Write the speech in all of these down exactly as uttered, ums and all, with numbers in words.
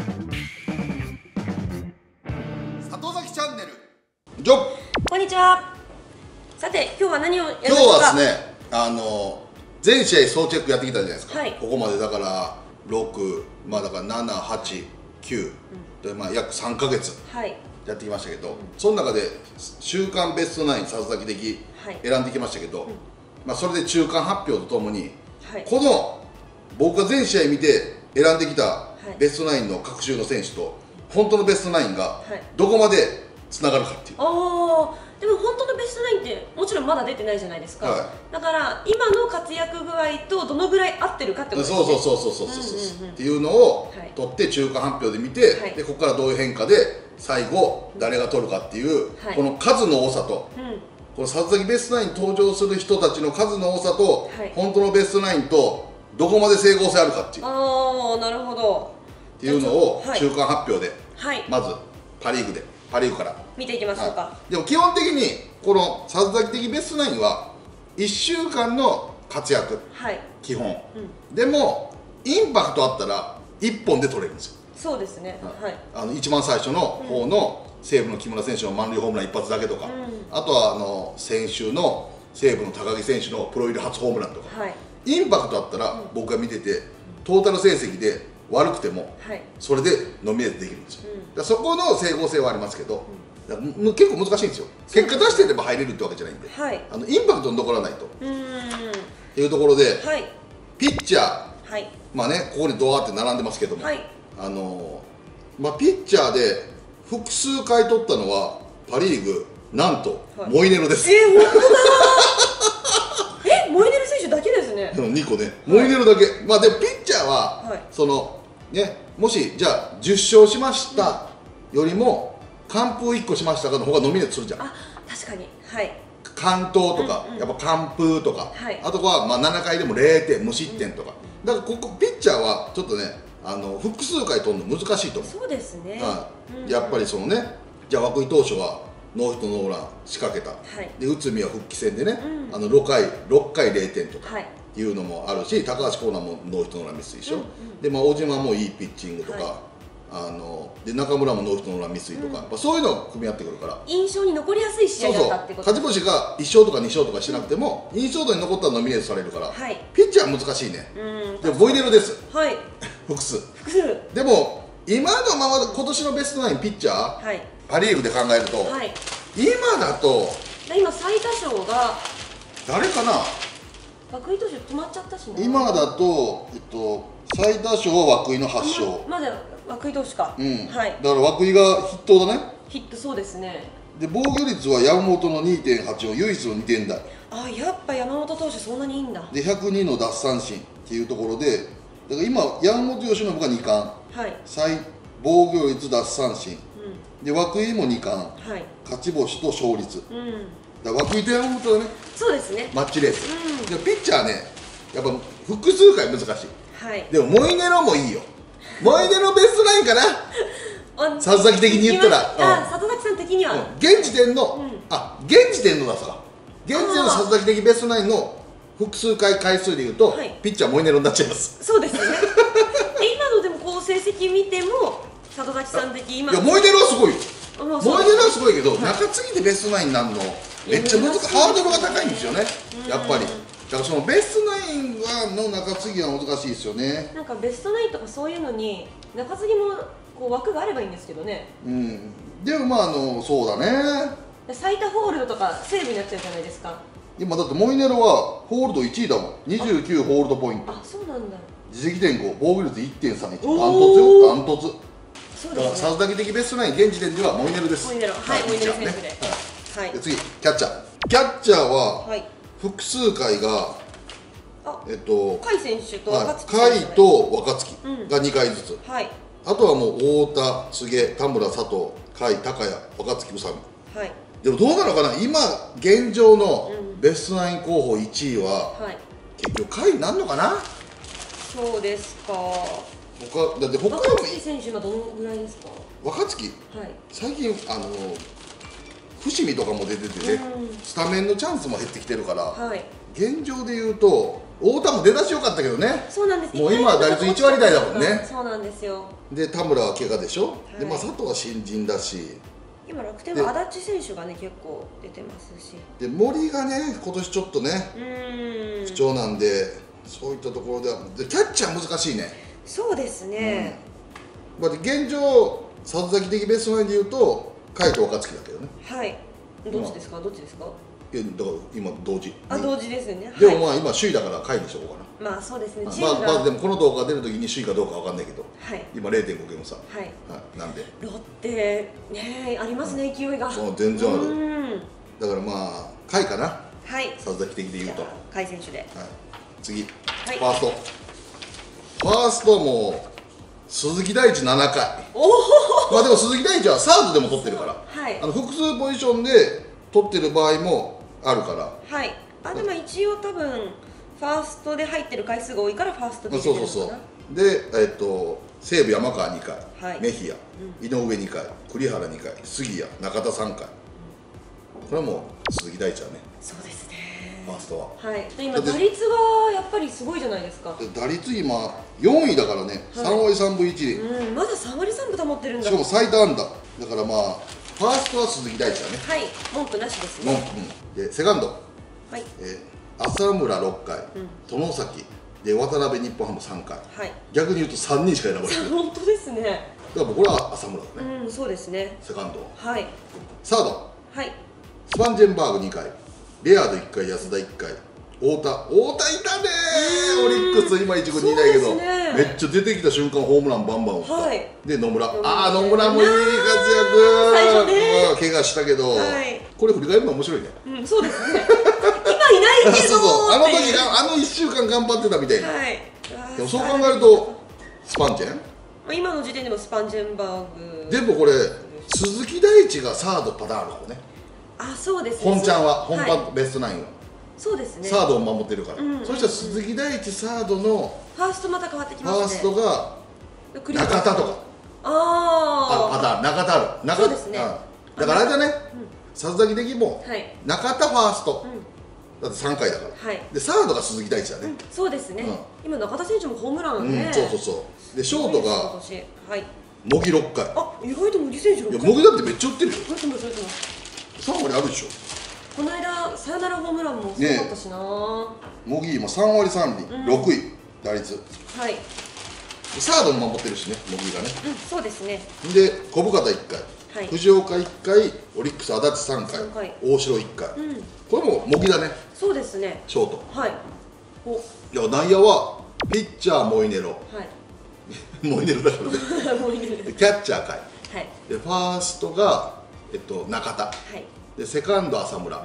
里崎チャンネル。じゃこんにちは。さて今日は何をやるんで今しょうか。 日はですね、あの全試合総チェックやってきたじゃないですか、 はい、 ここまでだからろく、まあだからなな、はち、きゅう、うん、でまあ約さんかげつやってきましたけど、はい、その中で週間ベストナイン里崎的選んできましたけど、はい、まあそれで中間発表とともに、はい、この僕が全試合見て選んできたベストナインの各州の選手と本当のベストナインがどこまでつながるかっていう。 はい、でも本当のベストナインってもちろんまだ出てないじゃないですか、はい、だから今の活躍具合とどのぐらい合ってるかってことですね。 そうそうそうそうそうそうっていうのを取って中間発表で見て、はい、でここからどういう変化で最後誰が取るかっていう、はい、この数の多さと、うん、この里崎ベストナインに登場する人たちの数の多さと、はい、本当のベストナインとどこまで整合性あるかっていう、 ああなるほどっていうのを中間発表で、 はい、 まずパ・リーグでパ・リーグから見ていきましょうか。 はい、でも基本的にこの里崎的ベストナインはいっしゅうかんの活躍、はい、基本、うん、でもインパクトあったらいっぽんで取れるんですよ。 そうですね、はい、 あの一番最初の方の西武の木村選手の満塁ホームラン一発だけとか、うん、あとはあの先週の西武の高木選手のプロ入り初ホームランとか、はい、インパクトあったら僕が見ててトータル成績で悪くてもそれでノミネートできるんですよ、うん、だそこの整合性はありますけど、うん、結構難しいんですよ。結果出してれば入れるってわけじゃないんで、はい、あのインパクトに残らないとっていうところで、はい、ピッチャー、はい、まあねここにドアって並んでますけども、はい、あのまあ、ピッチャーで複数回取ったのはパ・リーグなんと、はい、モイネロです。 えー、本当だえモイネロ選手だけですね。 にこね、モイネロだけ、はい、まあでもピッチャーは、はい、そのねもしじゃあじゅっしょうしましたよりも完封いっこしましたかの方がノミネートするじゃん。 あ確かに、はい、 完投とか、うんうん、やっぱ完封とか、はい、あとはまあななかいでもれいてん無失点とか、うん、だからここピッチャーはちょっとねあの複数回取るの難しいと思う。そうですね、はい、うん、やっぱりそのねじゃあ涌井投手はノーヒットノーラン仕掛けた、はい、で内海は復帰戦でね、うん、あのろっかいろっかいれいてんとか、はい、いうのもあるし、高橋光成もノーヒットノーランミスでしょ、うんうん、でまあ小島もいいピッチングとか、はい、あので中村もノーヒットノーランミスとか、うん、やっぱそういうのが組み合ってくるから印象に残りやすい試合だったってこと。 そうそう、勝ち星がいっしょうとかにしょうとかしなくても、うん、印象度に残ったらノミネートされるから、はい、ピッチャーは難しいね、うん、でもボイネロです、はい、複数複数でも今のまま今年のベストナインピッチャー、はい、パ・リーグで考えると、はい、今だと今最多勝が誰かな。 涌井投手止まっちゃったしね。 今だと、えっと、最多勝は涌井のはちしょう。 まだ涌井投手か、うん、はい、 だから涌井が筆頭だね。 ヒット、そうですね。 で防御率は山本の にてんはち を唯一のにてんだい。 あやっぱ山本投手そんなにいいんだ。 でひゃくにの奪三振っていうところで、だから今山本由伸がにかん、はい、最防御率奪三振、うん、で涌井もにかん、はい、勝ち星と勝率、うん、だから涌井と山本だね。そうですね、マッチレース、うん、でピッチャーねやっぱ複数回難しい、はい、でもモイネロもいいよ。モイネロベストナインかな里崎的に言ったら、 あ里崎さん的には、うん、 現時点の、うん、あ現時点のだすか現時点の里崎的ベストナインの複数回回数でいうと、はい、ピッチャーモイネロになっちゃいます。 そうですね今のでもこう成績見ても里崎さん的今いやモイネロはすごいよ。モイネロはすごいけど、はい、中継ぎでベストナインになるのめっちゃ難しい、ハードルが高いんですよね、やっぱり。だからそのベストナインはの中継ぎは難しいですよね。 なんかベストナインとかそういうのに中継ぎもこう枠があればいいんですけどね。 うん、でもまああのそうだね。 最多ホールドとかセーブになっちゃうじゃないですか。 今だってモイネロはホールドいちいだもん。にじゅうきゅうホールドポイント。 あ、そうなんだ。 自責点ご、防御率 いってんさんいち、ダントツよ、ダントツ。そうですね。だから里崎的ベストナイン現時点ではモイネロです。 モイネロ、はい、モイネロ選手で。はい。 で次キャッチャー。キャッチャーは複数回がえっと甲斐選手と若月甲斐と若月がにかいずつ。はい。あとはもう太田、柘植、田村、佐藤、甲斐、高谷、若月、宇佐美。はい。でもどうなのかな、今現状のベストナイン候補いちいは、はい、結局甲斐になるのかな。 そうですか。 他だって他の若月選手はどのぐらいですか。 若月、はい、最近あの伏見とかも出ててね、スタメンのチャンスも減ってきてるから、はい、現状でいうと太田も出だし良かったけどね。 そうなんです。 もう今は打率いちわり台だもんね。 そうなんですよ。 で田村は怪我でしょ、はい、でまあ佐藤は新人だし、 今楽天は足立選手がね結構出てますし、 で森がね今年ちょっとね不調なんで、そういったところではでキャッチャー難しいね。 そうですね、 うん、まあ、現状里崎的ベストナインでいうと甲斐と若月だけどね。 はい、どっちですか、どっちですか。 いやだから今同時あ、同時ですよね。 でもまあ今首位だから甲斐にしとこうかな。 まあそうですね。 まあまあでもこの動画が出るときに首位かどうかわかんないけど、 はい、 今 れいてんご ゲーム差。 はい、 はい、なんでロッテねありますね、勢いが。 そう全然ある。だからまあ甲斐かな。はい、里崎的で言うと甲斐選手で。はい、 次、はい、ファーストファーストも鈴木大地ななかい。おお。まあでも鈴木大地はサードでも取ってるから、はい、あの複数ポジションで取ってる場合もあるから。はい。あ、でも一応多分ファーストで入ってる回数が多いからファーストで入れてるのかな。そうそうそう。で、えっと西武山川にかい、はい、メヒア、うん、井上にかい、栗原にかい、杉谷、中田さんかい。これはもう鈴木大地はね。そうですね。ファーストは。はい。で今打率はやっぱりすごいじゃないですか。打率今よんいだからね、はい、さんわりさんぶいちりん。うん、まださんわりさんぶ保ってるんだ。しかも最多安打。だからまあファーストは鈴木大地だね。はい。文句なしですね。文句。うん、でセカンド。はい。えー、浅村ろっかい、うん、外崎で渡辺日本ハムさんかい。はい。逆に言うとさんにんしか選ばれてない。本当ですね。だからこれは浅村だね。うん、そうですね。セカンド。はい。サード。はい。スパンジェンバーグにかい、レアードいっかい、安田いっかい、太田、太田いたねー、オリックス、今いちぐにいないけど、ね、めっちゃ出てきた瞬間、ホームランバンバン打った、はい、で野村、ああ、野村もいい活躍、最初ね、怪我したけど、はい、これ振り返るの面白いね、うん、そうですね、今いないけどそうそう、あの時が、あのいっしゅうかん頑張ってたみたいな、はい、でもそう考えると、スパンジェン今の時点でもスパンジェンバーグ、でもこれ、鈴木大地がサードパターンあるかもね。あ、そうですね。本ちゃんは本番ベストナインはそうですね。サードを守ってるから。そしたら鈴木大地サードのファーストまた変わってきますね。ファーストが中田とか。ああ。パターン中田ある。中田ですね。だからあれだね。里崎的も中田ファースト。だってさんかいだから。でサードが鈴木大地だね。そうですね。今中田選手もホームランね。そうそうそう。でショートが茂木ろっかい。あ、意外と茂木選手ろっかい。茂木だってめっちゃ打ってるよ。さんわりあるでしょ。この間サヨナラホームランもすごかったしな。茂木今さんわりさんりん、ろくい打率。はい。サードも守ってるしね、茂木がね。うん、そうですね。で小深田いっかい、藤岡いっかい、オリックス足立さんかい、大城いっかい。これも茂木だね。そうですね。ショート。はい。お。いや内野はピッチャーモイネロ。はい。モイネロだからね。モイネロ。キャッチャーかい。はい。でファーストがえっと、中田、はい、でセカンド浅村、うん、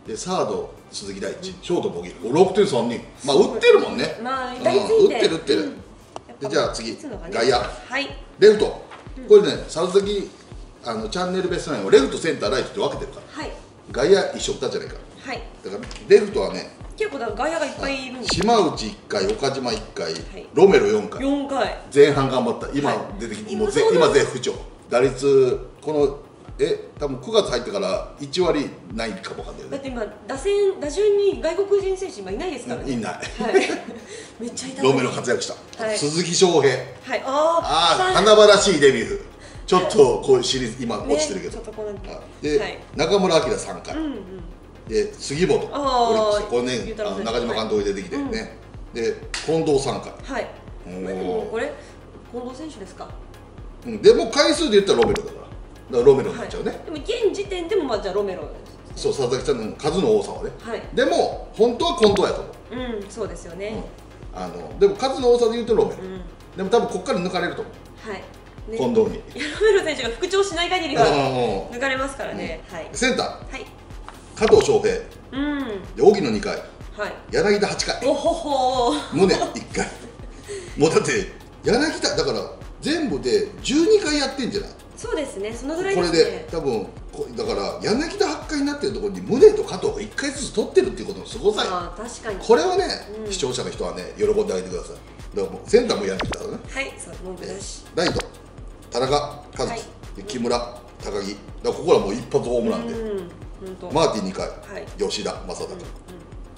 でサード鈴木大地、うん、ショート茂木、ろくてんさんにん、まあ打ってるもんね、まあ、うん、打ってる打ってる、うん、でじゃあ次、ね、外野、はい、レフト、うん、これね里崎あのチャンネルベストナインをレフトセンターライトって分けてるから、はい、外野一緒だじゃないか、はい、だからレフトはね結構だ外野がいっぱいいるんです。島内いっかい、岡島いっかい、はい、ロメロよんかい、よんかい前半頑張った、今出てきて、はい、もうぜ今絶不調、打率このえ、多分くがつ入ってからいちわりないかもわかんないよね。だって今打線打順に外国人選手今いないですからね。いない。はい。めっちゃいた。ロメロ活躍した。はい、鈴木翔平。はい。ああ。華々しいデビュー。ちょっとこういうシリーズ今落ちてるけど。ね、ちょっとこうなんて。で、はい、中村晃さんかい。うんうん、で杉本。ああ。これねあの中島監督で出てきてね。うん、で近藤さんかい。はい。おお。これ近藤選手ですか。うん。でも回数で言ったらロメロだから。だからロメロになっちゃうね、はい、でも現時点でもまあじゃあロメロです、ね、そう佐々木さんの数の多さはね、はい、でも本当は近藤やと思う。うんそうですよね、うん、あのでも数の多さで言うとロメロ、うん、でも多分ここから抜かれると思う、はい、ね、近藤に。いやロメロ選手が復調しない限りは抜かれますからね、うん、はい、センター、はい、加藤翔平、うん、で荻野にかい、はい、柳田はちかい、おほほ宗いっかいもうだって柳田だから全部でじゅうにかいやってんじゃない。そうですね、そのぐらいですね。これで多分だから柳田はちかいになってるところに宗と加藤がいっかいずつ取ってるっていうことのすごさよ。ああ確かに。これはね、うん、視聴者の人はね喜んであげてください。だからもうセンターも柳田だね。はい、そう文句なし。ライト田中和樹、はい、木村高木。だからここらもう一発ホームランで。マーティンにかい、はい、吉田正尚。うん、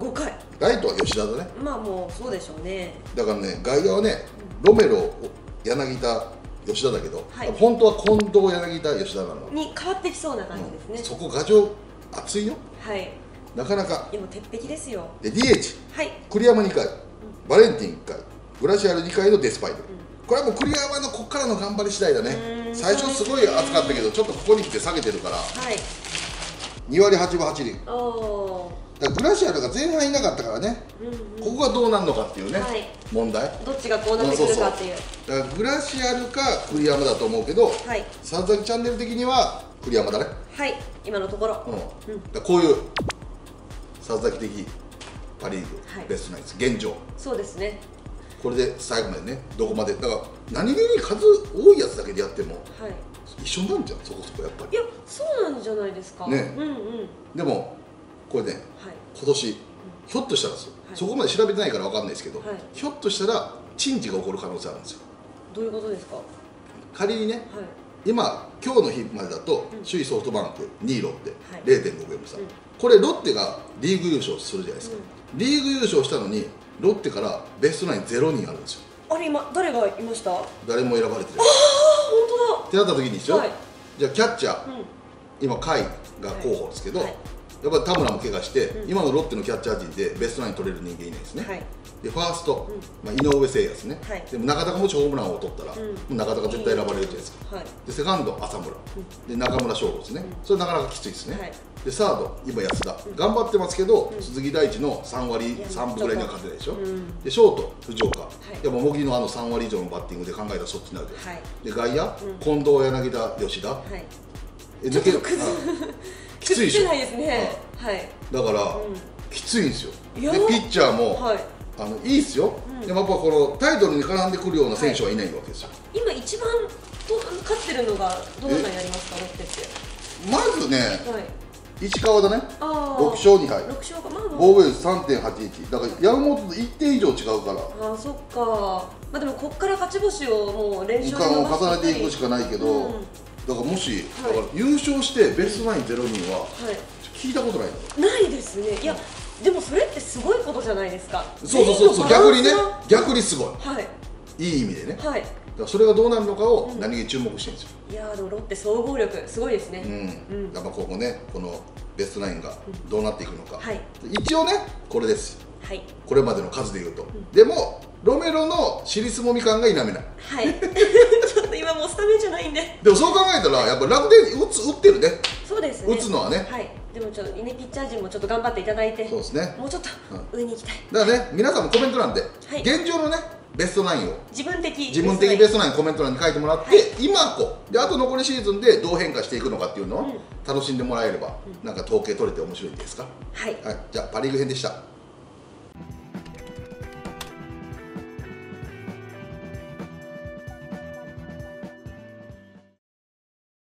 ごかい。 ライトは吉田だね。 まあもうそうでしょうね。 だからね、外野はね、ロメロ、柳田、吉田だけど、はい、本当は近藤、柳田、吉田なのに変わってきそうな感じですね、 うん、そこ牙城厚いよ。 はい、 なかなか。 でも鉄壁ですよ。 で ディーエイチ、 はい、 栗山にかい、うん、バレンティンいっかい、グラシアルにかいのデスパイド、うん、これはもう栗山のここからの頑張り次第だね。最初すごい熱かったけど、ちょっとここに来て下げてるから、はい、にわりはちぶはちりん。おだからグラシアルが前半いなかったからね、うんうん、ここがどうなるのかっていうね、はい、問題、 どっちがこうなってくるかっていう。 だからグラシアルか栗山だと思うけど、はい、佐々木チャンネル的には栗山だね。 はい、今のところ、 うんうん、だこういう佐々木的パ・リーグ、はい、ベストナインです現状。そうですね。これで最後までね、どこまでだから何気に数多いやつだけでやっても、はい、一緒になるんじゃん、そこそこやっぱり。 いや、そうなんじゃないですかね。うんうん、でもこれね、はい、今年、うん、ひょっとしたらですよ、はい、そこまで調べてないから分かんないですけど、はい、ひょっとしたら珍事が起こる可能性あるんですよ。 どういうことですか。 仮にね、はい、今今日の日までだと、うん、首位ソフトバンク、にいロッテ、はい、れいてんごゲーム差、うん、これロッテがリーグ優勝するじゃないですか、うん、リーグ優勝したのにロッテからベストナインゼロにんあるんですよ。あれ今誰がいました。誰も選ばれてない。ああ本当だってなった時にですよ、はい、じゃあキャッチャー、うん、今甲斐が候補ですけど、はいはい、やっぱり田村も怪我して、うん、今のロッテのキャッチャー陣でベストナイン取れる人間いないですね、はい、でファースト、うん、まあ、井上誠也ですね、はい、でも中田がもしホームランを取ったら、うん、中田が絶対選ばれるじゃないですか、はい、でセカンド浅村、うん、で中村翔吾ですね、うん、それなかなかきついですね、はい、でサード今安田、うん、頑張ってますけど、うん、鈴木大地のさんわりさんぶぐらいには勝てないでしょ、うん、でショート藤岡、はい、やっぱ茂木のあのさんわり以上のバッティングで考えたらそっちになるじゃないですか、はい、で外野、うん、近藤、柳田、吉田、はい、え抜けるきついでしょ。ないですね。はい。だから、うん、きついんですよ。でピッチャーも、はい、あのいいですよ。うん、でもやっぱこのタイトルに絡んでくるような選手はいないわけですよ。はい、今一番と勝ってるのがどんなになりますか、ロッテって。まずね、はい、石川だね。ろくしょうにはい。ろく勝か、まあ、防御率 さんてんはちいち。だから山本といってん以上違うから。ああ、そっか。まあでもこっから勝ち星をもう連勝で伸ばしてい重ねていくしかないけど。うん、だからもし、はい、だから優勝してベストナインゼロにんは聞いたことないの、はい、ないですね。いやでもそれってすごいことじゃないですか。そうそうそうそう、逆にね、逆にすごい、はい、いい意味でね、はい、だからそれがどうなるのかを何気に注目してるんですよ、うん、いやでもロッテ総合力すごいですね。うん、うん、やっぱここね、このベストナインがどうなっていくのか、はい、一応ねこれですよ、はい、これまでの数でいうと、うん、でもロメロの尻すぼみ感が否めない。はい。ちょっと今もうスタメンじゃないんで。でもそう考えたらやっぱ楽天に打つ打ってるね。そうですね。打つのはね。はい。でもちょっとねピッチャー陣もちょっと頑張っていただいて。そうですね。もうちょっと上に行きたい。だからね、皆さんもコメント欄で、はい、現状のねベストナインを自分的自分的ベストナインコメント欄に書いてもらって、はい、今こうであと残りシーズンでどう変化していくのかっていうのを楽しんでもらえれば、うん、なんか統計取れて面白いんですか。はい。はい。じゃあパ・リーグ編でした。